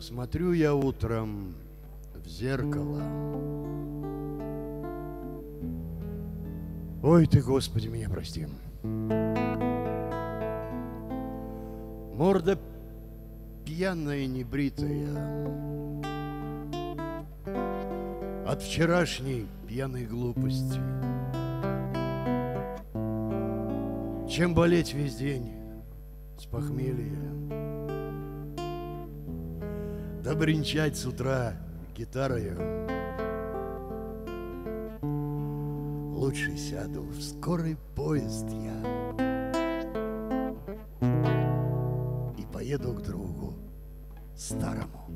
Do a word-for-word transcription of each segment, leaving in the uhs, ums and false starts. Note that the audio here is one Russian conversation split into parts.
Посмотрю я утром в зеркало. Ой ты, Господи, меня прости. Морда пьяная, небритая от вчерашней пьяной глупости. Чем болеть весь день с похмелья, да бренчать с утра гитарою. Лучше сяду в скорый поезд я и поеду к другу старому.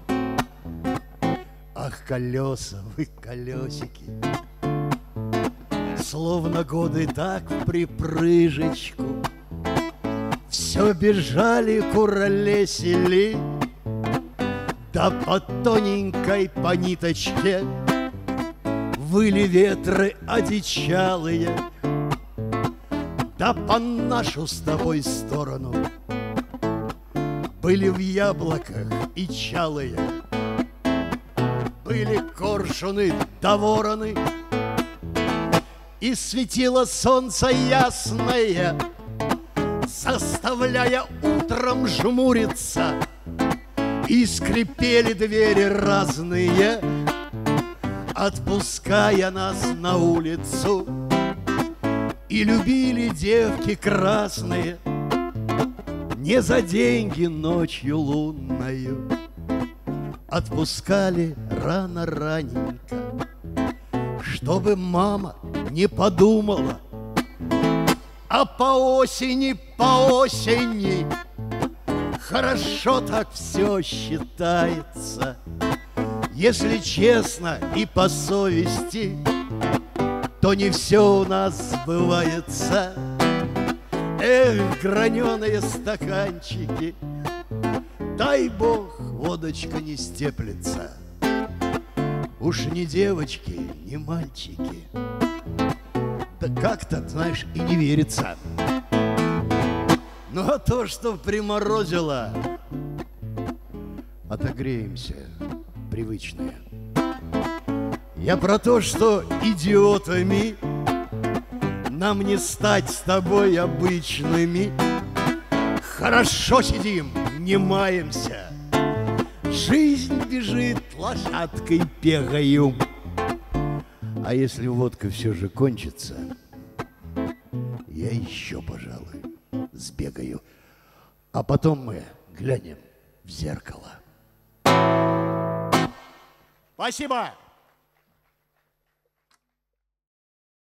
Ах, колеса вы, колесики, словно годы так в припрыжечку все бежали, куролесили, да по тоненькой по ниточке выли ветры одичалые, да по нашу с тобой сторону были в яблоках и чалые, были коршуны да вороны, и светило солнце ясное, заставляя утром жмуриться, и скрипели двери разные, отпуская нас на улицу. И любили девки красные не за деньги ночью лунною, отпускали рано-раненько, чтобы мама не подумала, а по осени, по осени хорошо так все считается. Если честно и по совести, то не все у нас сбывается. Эх, граненые стаканчики, дай бог, водочка не степлется. Уж не девочки, не мальчики, да как-то, знаешь, и не верится. Ну а то, что приморозило, отогреемся, привычные. Я про то, что идиотами нам не стать с тобой обычными. Хорошо сидим, не маемся, жизнь бежит лошадкой пегою. А если водка все же кончится, я еще, пожалуй, сбегаю, а потом мы глянем в зеркало. Спасибо!